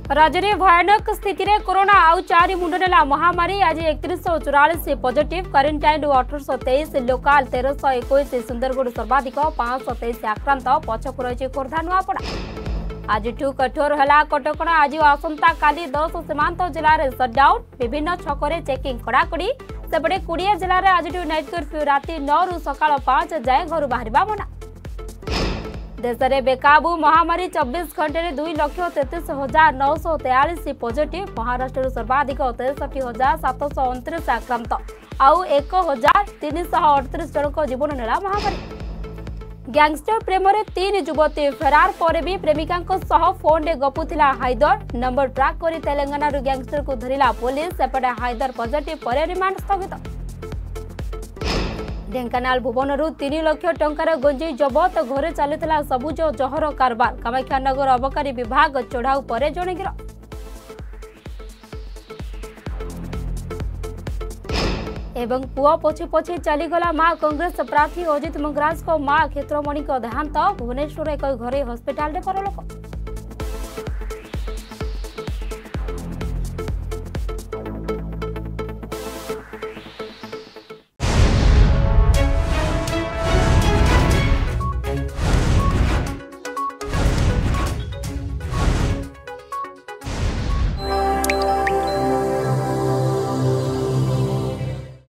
राज्य में भयानक स्थिति रे कोरोना आउ 4 मुंड नेला महामारी आज 3144 पॉजिटिव क्वारंटाइन 1823 लोकाल 1321 सुंदरगढ़ सर्वाधिक 523 आक्रांत पछक रही खोर्धा नुआपड़ा आज कठोर है कटकण आज आसंता काली 10 सीमांत जिले में सटडाउन विभिन्न छकरे चेकिंग कड़ाकड़ी सेपटे 20 जिले में आज नाइट कर्फ्यू राति 9 रु सकाळ 5 जाए घर बाहर मना देश में बेकाबू महामारी 24 घंटे में 2,33,943 पॉजिटिव महाराष्ट्र सर्वाधिक 63,729 आक्रांत आउ 1,338 जन जीवन नेला महामारी गैंगस्टर प्रेम रे 3 युवती फेरार पर भी प्रेमिका फोन रे गपुथिला हाइदर नंबर ट्रैक करी तेलंगाना गैंगस्टर को धरिला पुलिस सेपटे हाइदर पॉजिटिव पर रिमांड स्थगित ढेंकानाल भुवनरू 3 लाख टंकार गंजेई जबत घरे चलुला सबुज जहर कारबार कामाख्यानगर अबकारी विभाग चढ़ाऊ पर जणे गिरफ एवं पुआ पछे पछे चलीगला मां कांग्रेस प्रार्थी अजित मंगराज को मां क्षेत्रमणि देहांत भुवनेश्वर एक घरे हस्पिटाल परलोक।